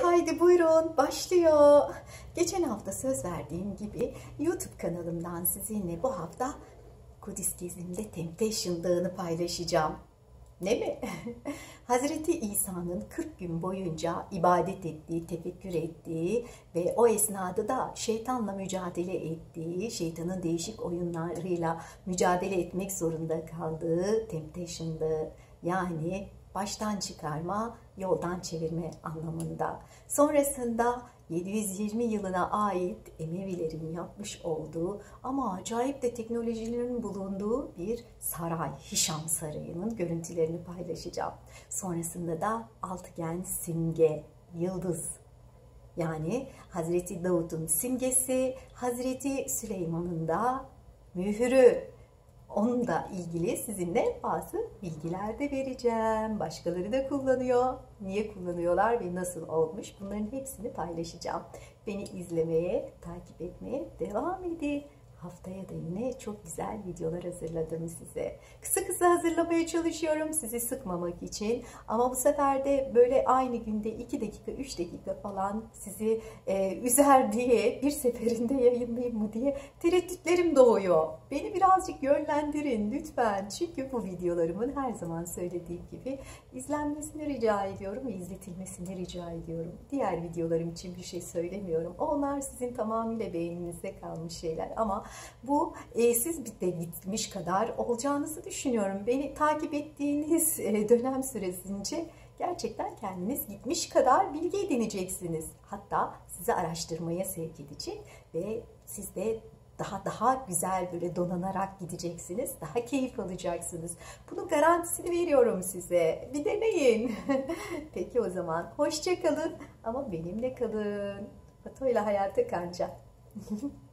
Haydi buyurun, başlıyor. Geçen hafta söz verdiğim gibi YouTube kanalımdan sizinle bu hafta Kudüs gezimde Temptation Dağı'nı paylaşacağım. Ne mi? Hazreti İsa'nın 40 gün boyunca ibadet ettiği, tefekkür ettiği ve o esnada da şeytanla mücadele ettiği, şeytanın değişik oyunlarıyla mücadele etmek zorunda kaldığı Temptation Dağı, yani baştan çıkarma, yoldan çevirme anlamında. Sonrasında 720 yılına ait Emevilerin yapmış olduğu ama acayip de teknolojilerin bulunduğu bir saray, Hişam Sarayı'nın görüntülerini paylaşacağım. Sonrasında da altıgen simge, yıldız, yani Hazreti Davut'un simgesi, Hazreti Süleyman'ın da mührü. Onunla ilgili sizinle bazı bilgiler de vereceğim. Başkaları da kullanıyor. Niye kullanıyorlar ve nasıl olmuş? Bunların hepsini paylaşacağım. Beni izlemeye, takip etmeye devam edin. Haftaya da yine çok güzel videolar hazırladım size. Kısa kısa hazırlamaya çalışıyorum sizi sıkmamak için. Ama bu sefer de böyle aynı günde 2 dakika, 3 dakika falan sizi üzer diye, bir seferinde yayınlayayım mı diye tereddütlerim doğuyor. Beni birazcık yönlendirin lütfen. Çünkü bu videolarımın her zaman söylediğim gibi izlenmesini rica ediyorum ve izletilmesini rica ediyorum. Diğer videolarım için bir şey söylemiyorum. Onlar sizin tamamıyla beğeninize kalmış şeyler ama bu siz de gitmiş kadar olacağınızı düşünüyorum. Beni takip ettiğiniz dönem süresince gerçekten kendiniz gitmiş kadar bilgi edineceksiniz. Hatta sizi araştırmaya sevk edecek ve siz de daha güzel böyle donanarak gideceksiniz. Daha keyif alacaksınız. Bunun garantisini veriyorum size. Bir deneyin. Peki o zaman hoşça kalın ama benimle kalın. Fatoyla Hayata Kanca.